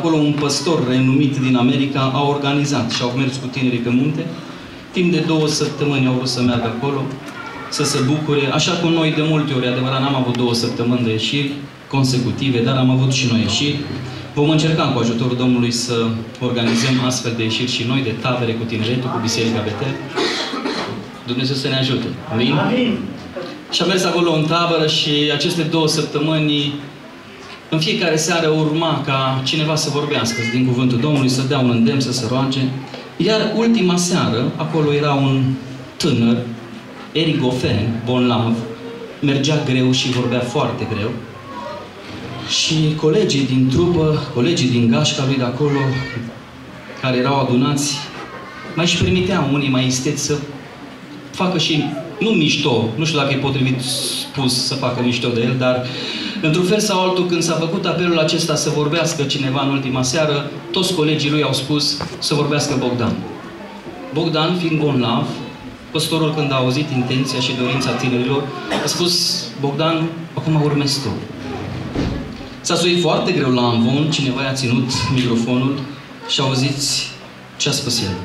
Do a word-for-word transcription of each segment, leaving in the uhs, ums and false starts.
acolo un păstor renumit din America a organizat și au mers cu tinerii pe munte. Timp de două săptămâni au vrut să meargă acolo, să se bucure. Așa cum noi de multe ori, adevărat, n-am avut două săptămâni de ieșiri consecutive, dar am avut și noi ieșiri. Vom încerca cu ajutorul Domnului să organizăm astfel de ieșiri și noi, de tabere cu tineretul, cu Biserica Betel. Dumnezeu să ne ajute. Amin? Amin. Și am mers acolo în tabără și aceste două săptămâni, în fiecare seară urma ca cineva să vorbească din cuvântul Domnului, să dea un îndemn, să se roage. Iar ultima seară, acolo era un tânăr, erigofen, bolnav, mergea greu și vorbea foarte greu. Și colegii din trupă, colegii din gașca lui de acolo, care erau adunați, mai și permiteau unii mai isteți să facă și, nu mișto, nu știu dacă e potrivit spus să facă mișto de el, dar într-un fel sau altul, când s-a făcut apelul acesta să vorbească cineva în ultima seară, toți colegii lui au spus să vorbească Bogdan. Bogdan, fiind bolnav, păstorul, când a auzit intenția și dorința tinerilor, a spus: Bogdan, acum urmezi tu. S-a suit foarte greu la amvon, cineva i-a ținut microfonul și auziți ce a spus el.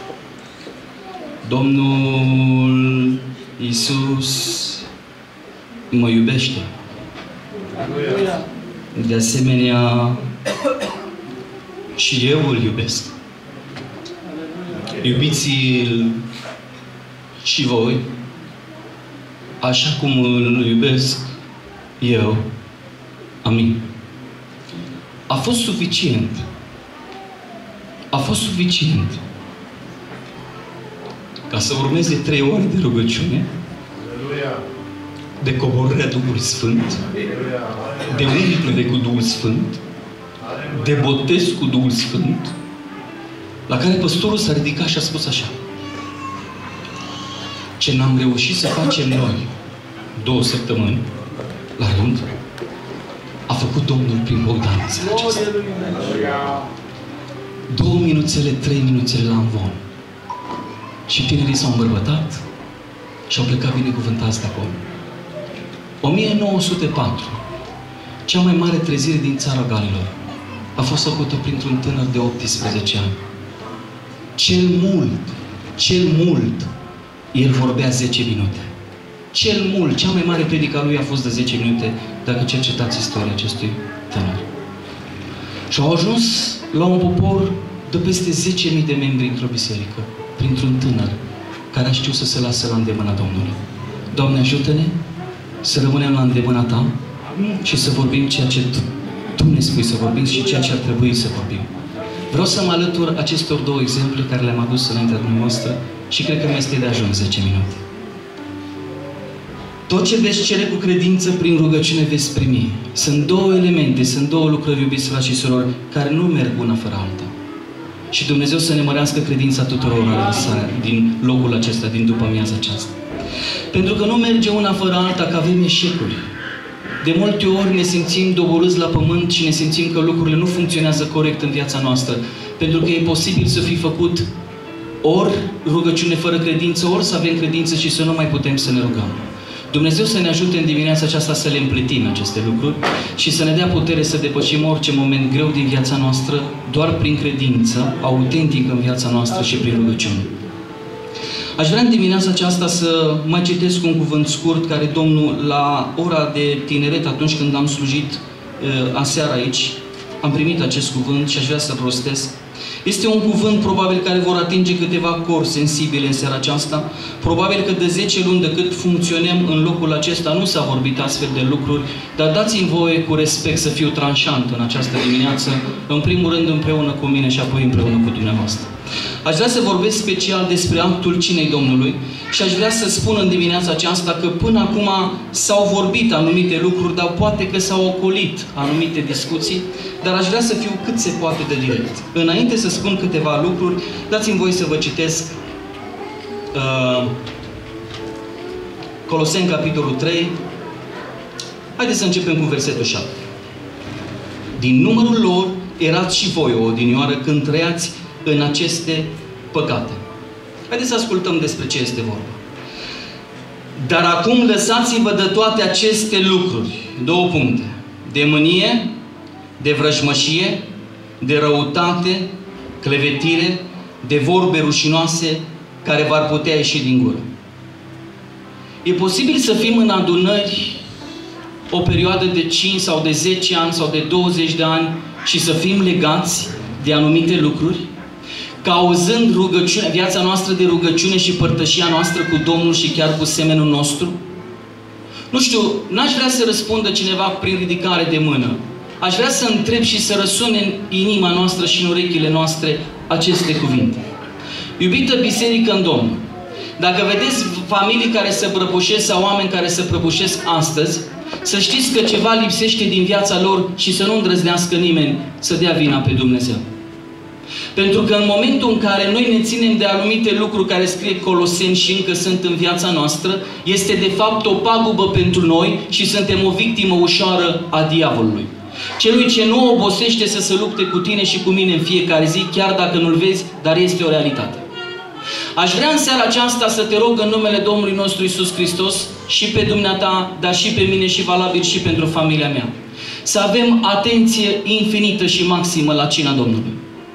Domnul Iisus mă iubește. De asemenea, și eu îl iubesc. Iubiți-l și voi, așa cum îl iubesc eu. Amin. A fost suficient. A fost suficient ca să urmeze trei ore de rugăciune, de coborârea Duhului Sfânt, de umplere cu Duhul Sfânt, de botez cu Duhul Sfânt, la care păstorul s-a ridicat și a spus așa: ce n-am reușit să facem noi două săptămâni la rând, a făcut Domnul prin Bogdan în seara aceasta. Două minuțele, trei minuțele la amvon. Și tinerii s-au îmbărbătat și au plecat binecuvântați de acolo. o mie nouă sute patru, cea mai mare trezire din țara Galilor, a fost făcută printr-un tânăr de optsprezece ani. Cel mult, cel mult, el vorbea zece minute. Cel mult, cea mai mare predică a lui a fost de zece minute, dacă cercetați istoria acestui tânăr. Și au ajuns la un popor de peste zece mii de membri într-o biserică, printr-un tânăr care a știut să se lase la îndemâna Domnului. Doamne, ajută-ne să rămânem la îndemâna Ta și să vorbim ceea ce Tu ne spui să vorbim și ceea ce ar trebui să vorbim. Vreau să mă alătur acestor două exemple care le-am adus înaintea dumneavoastră și cred că mi este de ajuns zece minute. Tot ce veți cere cu credință, prin rugăciune veți primi. Sunt două elemente, sunt două lucrări, iubiți frați și surori, care nu merg una fără alta. Și Dumnezeu să ne mărească credința tuturor din locul acesta, din după amiaza aceasta. Pentru că nu merge una fără alta, că avem eșecuri. De multe ori ne simțim doborâți la pământ și ne simțim că lucrurile nu funcționează corect în viața noastră. Pentru că e posibil să fi făcut ori rugăciune fără credință, ori să avem credință și să nu mai putem să ne rugăm. Dumnezeu să ne ajute în dimineața aceasta să le împletim aceste lucruri și să ne dea putere să depășim orice moment greu din viața noastră doar prin credință, autentică în viața noastră și prin rugăciune. Aș vrea în dimineața aceasta să mai citesc un cuvânt scurt care Domnul, la ora de tineret, atunci când am slujit uh, aseară aici, am primit acest cuvânt și aș vrea să prostesc. Este un cuvânt probabil care vor atinge câteva cori sensibile în seara aceasta. Probabil că de zece luni de cât funcționăm în locul acesta nu s-a vorbit astfel de lucruri, dar dați-mi voie cu respect să fiu tranșant în această dimineață, în primul rând împreună cu mine și apoi împreună cu dumneavoastră. Aș vrea să vorbesc special despre actul cinei Domnului și aș vrea să spun în dimineața aceasta că până acum s-au vorbit anumite lucruri, dar poate că s-au ocolit anumite discuții, dar aș vrea să fiu cât se poate de direct. Înainte să spun câteva lucruri, dați-mi voie să vă citesc uh, Coloseni, capitolul trei. Haideți să începem cu versetul șapte. Din numărul lor erați și voi o odinioară când trăiați în aceste păcate. Haideți să ascultăm despre ce este vorba. Dar acum lăsați-vă de toate aceste lucruri. Două puncte. De mânie, de vrăjmășie, de răutate, clevetire, de vorbe rușinoase care v-ar putea ieși din gură. E posibil să fim în adunări o perioadă de cinci sau de zece ani sau de douăzeci de ani și să fim legați de anumite lucruri, cauzând rugăciune, viața noastră de rugăciune și părtășia noastră cu Domnul și chiar cu semenul nostru? Nu știu, n-aș vrea să răspundă cineva prin ridicare de mână. Aș vrea să întreb și să răsune în inima noastră și în urechile noastre aceste cuvinte. Iubită biserică în Domnul, dacă vedeți familii care se prăbușesc sau oameni care se prăbușesc astăzi, să știți că ceva lipsește din viața lor și să nu îndrăznească nimeni să dea vina pe Dumnezeu. Pentru că în momentul în care noi ne ținem de anumite lucruri care scrie Coloseni și încă sunt în viața noastră, este de fapt o pagubă pentru noi și suntem o victimă ușoară a diavolului. Celui ce nu obosește să se lupte cu tine și cu mine în fiecare zi, chiar dacă nu-l vezi, dar este o realitate. Aș vrea în seara aceasta să te rog în numele Domnului nostru Iisus Hristos și pe dumneata, dar și pe mine și valabil și pentru familia mea, să avem atenție infinită și maximă la cina Domnului.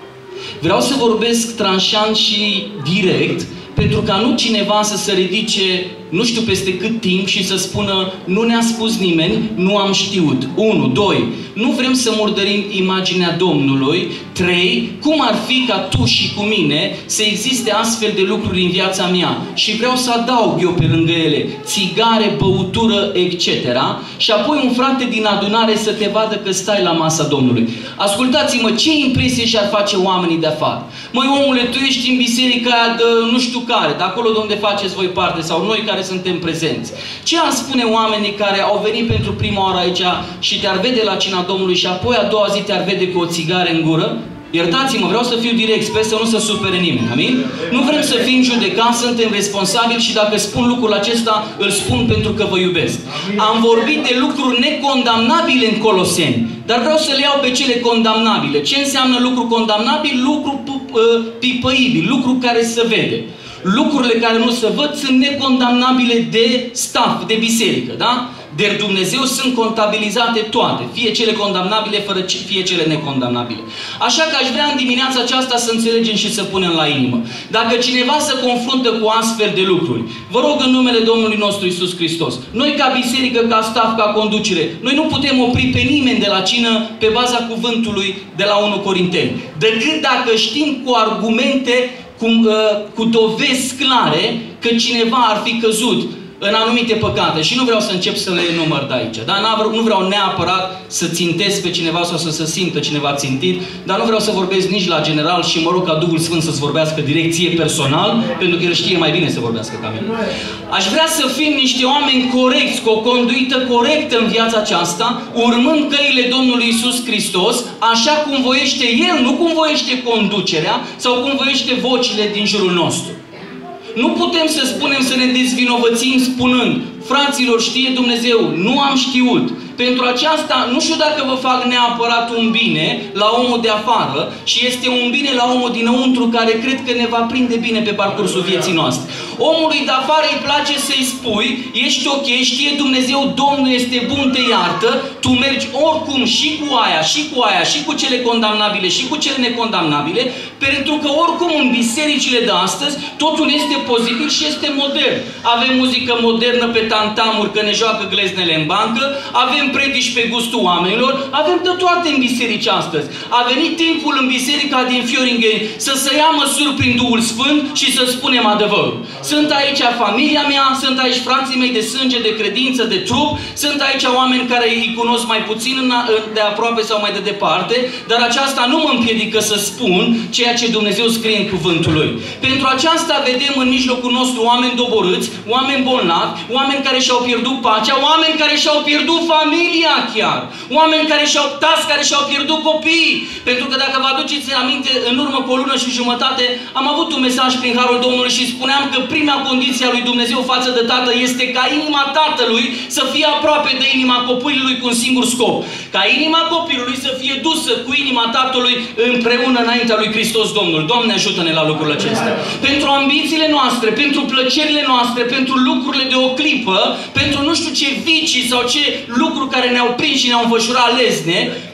Vreau să vorbesc tranșant și direct, pentru ca nu cineva să se ridice, nu știu peste cât timp, și să spună, nu ne-a spus nimeni, nu am știut. unu. doi. Nu vrem să murdărim imaginea Domnului. trei. Cum ar fi ca tu și cu mine să existe astfel de lucruri în viața mea? Și vreau să adaug eu pe lângă ele țigare, băutură, et cetera. Și apoi un frate din adunare să te vadă că stai la masa Domnului. Ascultați-mă, ce impresie și-ar face oamenii de afară? Măi, omule, tu ești în biserica aia de nu știu care, de acolo de unde faceți voi parte, sau noi care suntem prezenți. Ce ar spune oamenii care au venit pentru prima oară aici și te-ar vede la cina Domnului și apoi a doua zi te-ar vede cu o țigară în gură? Iertați-mă, vreau să fiu direct, sper să nu se supere nimeni. Amin? Nu vrem să fim judecați, suntem responsabili și dacă spun lucrul acesta, îl spun pentru că vă iubesc. Am vorbit de lucruri necondamnabile în Coloseni, dar vreau să le iau pe cele condamnabile. Ce înseamnă lucru condamnabil? Lucru pipăibil, lucru care se vede. Lucrurile care nu se văd sunt necondamnabile de staff, de biserică, da? De Dumnezeu sunt contabilizate toate, fie cele condamnabile, fără fie cele necondamnabile. Așa că aș vrea în dimineața aceasta să înțelegem și să punem la inimă. Dacă cineva se confruntă cu astfel de lucruri, vă rog în numele Domnului nostru Iisus Hristos, noi ca biserică, ca staff, ca conducere, noi nu putem opri pe nimeni de la cină pe baza cuvântului de la unu Corinteni, decât dacă știm cu argumente, cu, uh, cu dovezi clare că cineva ar fi căzut în anumite păcate. Și nu vreau să încep să le enumăr de aici. Dar nu vreau neapărat să țintesc pe cineva sau să se simtă cineva țintit, dar nu vreau să vorbesc nici la general și mă rog ca Duhul Sfânt să-ți vorbească direcție personal, pentru că El știe mai bine să vorbească ca mine. Aș vrea să fim niște oameni corecți, cu o conduită corectă în viața aceasta, urmând căile Domnului Iisus Hristos, așa cum voiește El, nu cum voiește conducerea sau cum voiește vocile din jurul nostru. Nu putem să spunem, să ne dezvinovățim spunând, fraților, știe Dumnezeu, nu am știut. Pentru aceasta, nu știu dacă vă fac neapărat un bine la omul de afară și este un bine la omul dinăuntru care cred că ne va prinde bine pe parcursul vieții noastre. Omului de afară îi place să-i spui, ești ok, știe Dumnezeu, Domnul este bun, te iartă, tu mergi oricum și cu aia, și cu aia, și cu cele condamnabile, și cu cele necondamnabile, pentru că oricum în bisericile de astăzi totul este pozitiv și este modern. Avem muzică modernă pe tantamuri, că ne joacă gleznele în bancă, avem predici pe gustul oamenilor, avem de toate în biserici astăzi. A venit timpul în biserica din Fioringeni să se ia măsuri prin Duhul Sfânt și să spunem adevărul. Sunt aici familia mea, sunt aici frații mei de sânge, de credință, de trup, sunt aici oameni care îi cunosc mai puțin de aproape sau mai de departe, dar aceasta nu mă împiedică să spun ceea ce Dumnezeu scrie în cuvântul Lui. Pentru aceasta vedem în mijlocul nostru oameni doborâți, oameni bolnavi, oameni care și-au pierdut pacea, oameni care și-au pierdut familia chiar, oameni care și-au tați, care și-au pierdut copiii. Pentru că dacă vă aduceți aminte, în urmă cu o lună și jumătate am avut un mesaj prin Harul Domnului și spuneam că prima condiție a lui Dumnezeu față de Tatăl este ca inima Tatălui să fie aproape de inima copilului cu un singur scop. Ca inima copilului să fie dusă cu inima Tatălui împreună înaintea lui Hristos Domnul. Doamne, ajută-ne la lucrurile acestea. Pentru ambițiile noastre, pentru plăcerile noastre, pentru lucrurile de o clipă, pentru nu știu ce vicii sau ce lucruri care ne-au prins și ne-au înfășurat lezne,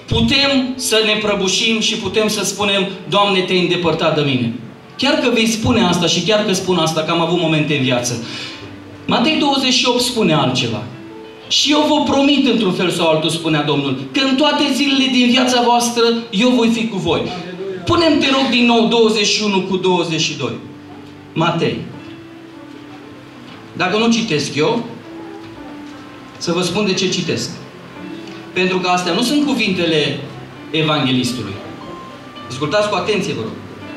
putem să ne prăbușim și putem să spunem, Doamne, te-ai îndepărtat de mine. Chiar că vei spune asta și chiar că spun asta, că am avut momente în viață. Matei douăzeci și opt spune altceva. Și eu vă promit într-un fel sau altul, spunea Domnul, că în toate zilele din viața voastră eu voi fi cu voi. Punem, te rog, din nou douăzeci și unu cu douăzeci și doi. Matei. Dacă nu citesc eu, să vă spun de ce citesc. Pentru că astea nu sunt cuvintele evanghelistului. Ascultați cu atenție, vă rog.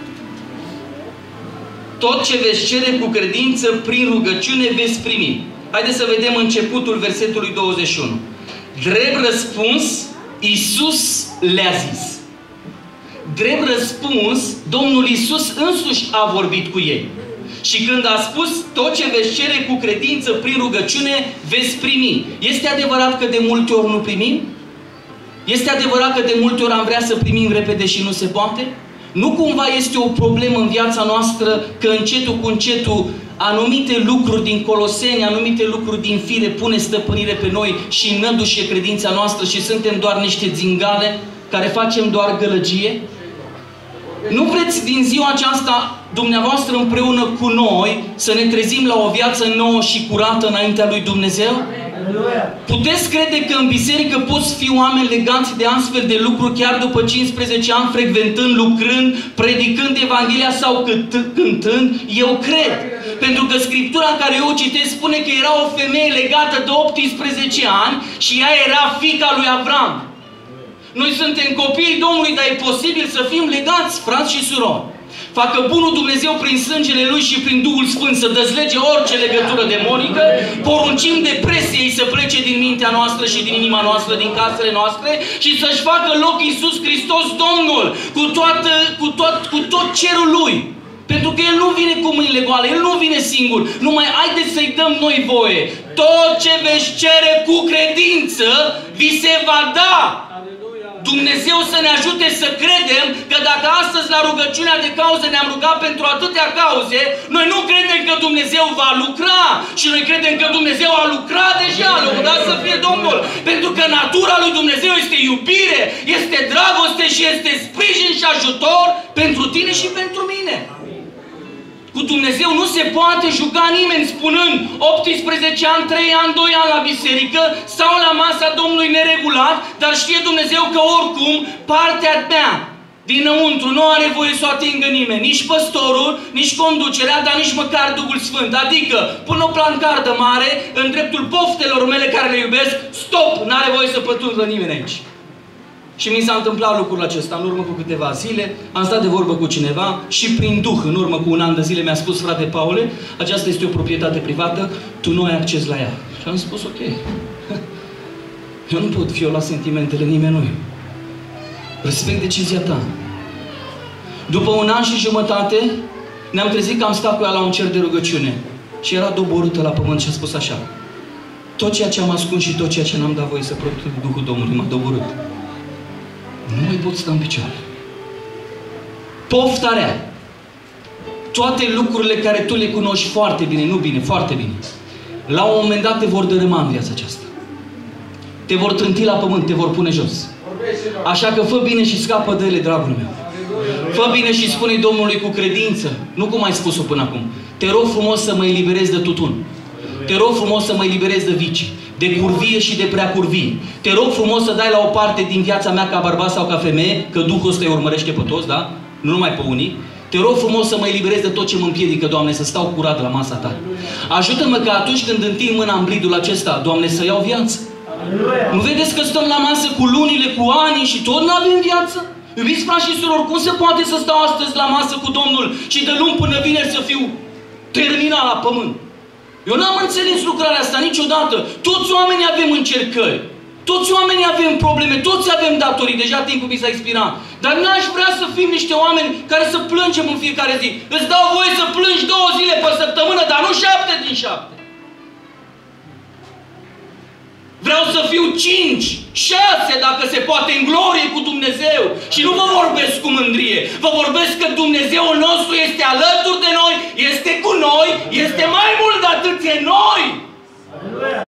Tot ce veți cere cu credință, prin rugăciune veți primi. Haideți să vedem începutul versetului douăzeci și unu. Drept răspuns, Iisus le-a zis. Drept răspuns, Domnul Iisus însuși a vorbit cu ei. Și când a spus, tot ce veți cere cu credință, prin rugăciune, veți primi. Este adevărat că de multe ori nu primim? Este adevărat că de multe ori am vrea să primim repede și nu se poate? Nu cumva este o problemă în viața noastră că încetul cu încetul anumite lucruri din Coloseni, anumite lucruri din fire pune stăpânire pe noi și nădușe credința noastră și suntem doar niște țingale care facem doar gălăgie? Nu vreți din ziua aceasta, dumneavoastră împreună cu noi, să ne trezim la o viață nouă și curată înaintea lui Dumnezeu? Puteți crede că în biserică poți fi oameni legați de astfel de lucruri chiar după cincisprezece ani, frecventând, lucrând, predicând Evanghelia sau cântând? Eu cred. Pentru că Scriptura care eu o citesc spune că era o femeie legată de optsprezece ani și ea era fiica lui Avram. Noi suntem copiii Domnului, dar e posibil să fim legați, frați și surori. Facă bunul Dumnezeu prin sângele Lui și prin Duhul Sfânt să dezlege orice legătură demonică, poruncim depresiei să plece din mintea noastră și din inima noastră, din casele noastre și să-și facă loc Iisus Hristos Domnul cu, toată, cu, tot, cu tot cerul Lui. Pentru că El nu vine cu mâinile goale, El nu vine singur. Numai haideți să-i dăm noi voie. Tot ce veți cere cu credință, vi se va da. Dumnezeu să ne ajute să credem că dacă astăzi la rugăciunea de cauze ne-am rugat pentru atâtea cauze, noi nu credem că Dumnezeu va lucra. Și noi credem că Dumnezeu a lucrat deja, lăudat să fie Domnul. Pentru că natura lui Dumnezeu este iubire, este dragoste și este sprijin și ajutor pentru tine și pentru mine. Cu Dumnezeu nu se poate juca nimeni spunând optsprezece ani, trei ani, doi ani la biserică sau la masa Domnului neregulat, dar știe Dumnezeu că oricum partea mea dinăuntru nu are voie să o atingă nimeni. Nici păstorul, nici conducerea, dar nici măcar Duhul Sfânt. Adică pun o plancardă mare în dreptul poftelor mele care le iubesc, stop, n-are voie să pătrundă nimeni aici. Și mi s-a întâmplat lucrul acesta în urmă cu câteva zile, am stat de vorbă cu cineva și prin Duh, în urmă cu un an de zile, mi-a spus, frate Paule, aceasta este o proprietate privată, tu nu ai acces la ea. Și am spus, ok, eu nu pot viola sentimentele nimănui. Respect decizia ta. După un an și jumătate, ne-am trezit că am stat cu ea la un cer de rugăciune și era doborâtă la pământ și a spus așa, tot ceea ce am ascuns și tot ceea ce n-am dat voie să protec Duhul Domnului m-a doborât. Nu mai pot sta în picioare. Pofta rea. Toate lucrurile care tu le cunoști foarte bine, nu bine, foarte bine, la un moment dat te vor dărâma în viața aceasta. Te vor trânti la pământ, te vor pune jos. Așa că fă bine și scapă de ele, dragul meu. Fă bine și spune Domnului cu credință, nu cum ai spus-o până acum. Te rog frumos să mă eliberezi de tutun. Te rog frumos să mă eliberezi de vicii, de curvie și de prea curvie. Te rog frumos să dai la o parte din viața mea ca bărbat sau ca femeie, că Duhul ăsta îi urmărește pe toți, da? Nu numai pe unii. Te rog frumos să mă eliberezi de tot ce mă împiedică, Doamne, să stau curat la masa Ta. Ajută-mă că atunci când întind mâna în bridul acesta, Doamne, să iau viață. Aleluia. Nu vedeți că stăm la masă cu lunile, cu ani și tot nu avem viață? Iubiți frați și surori, cum se poate să stau astăzi la masă cu Domnul și de luni până vineri să fiu terminat la pământ? Eu n-am înțeles lucrarea asta niciodată. Toți oamenii avem încercări. Toți oamenii avem probleme. Toți avem datorii. Deja timpul mi s-a expirat. Dar n-aș vrea să fim niște oameni care să plângem în fiecare zi. Îți dau voie să plângi două zile pe săptămână, dar nu șapte din șapte. Vreau să fiu cinci, șase, dacă se poate, în glorie cu Dumnezeu. Și nu vă vorbesc cu mândrie. Vă vorbesc că Dumnezeul nostru este alături de noi, este cu noi, este mai mult de atât, e noi.